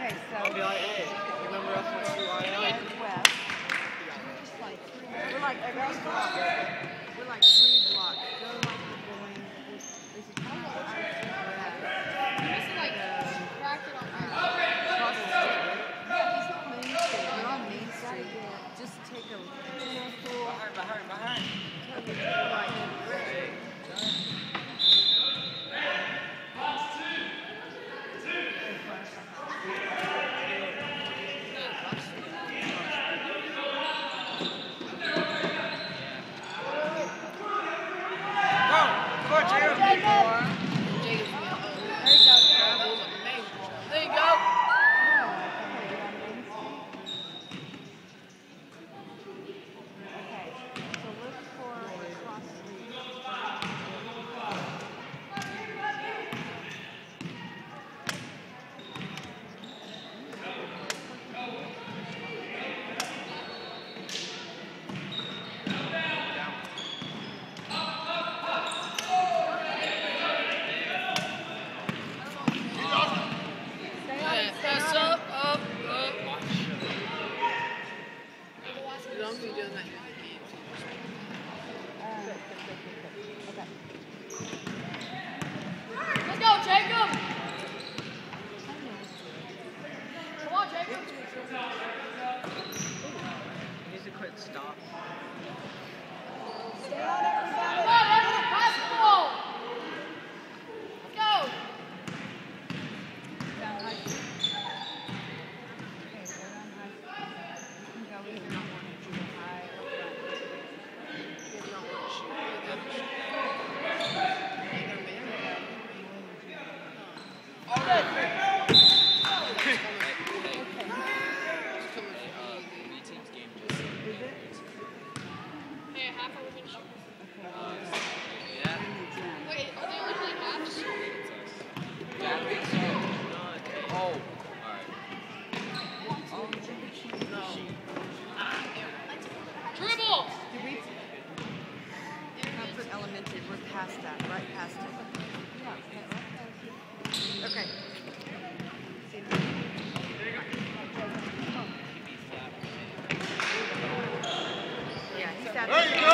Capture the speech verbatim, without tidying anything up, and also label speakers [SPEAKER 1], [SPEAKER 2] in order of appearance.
[SPEAKER 1] Okay, so
[SPEAKER 2] I'll be like, hey, remember us when we were
[SPEAKER 1] east, west. We're just like three. We're like three blocks. We're like three blocks. Go like we're going. This is kind of our
[SPEAKER 3] This is like cracked it on
[SPEAKER 1] across the street. Yeah, it's not Main Street. We're on Main Street. Just take a
[SPEAKER 2] behind, behind, behind.
[SPEAKER 1] take a right.
[SPEAKER 2] Stop.
[SPEAKER 1] Stay on it, we got it.
[SPEAKER 3] Come on, everyone, pass the ball. Let's go.
[SPEAKER 1] Down high school. Okay, go down high school. You can go, we do not want to do high or flat.
[SPEAKER 2] You don't want to shoot.
[SPEAKER 3] All right.
[SPEAKER 1] Elementary, we're past that, right past it. Okay. Yeah, he's out there.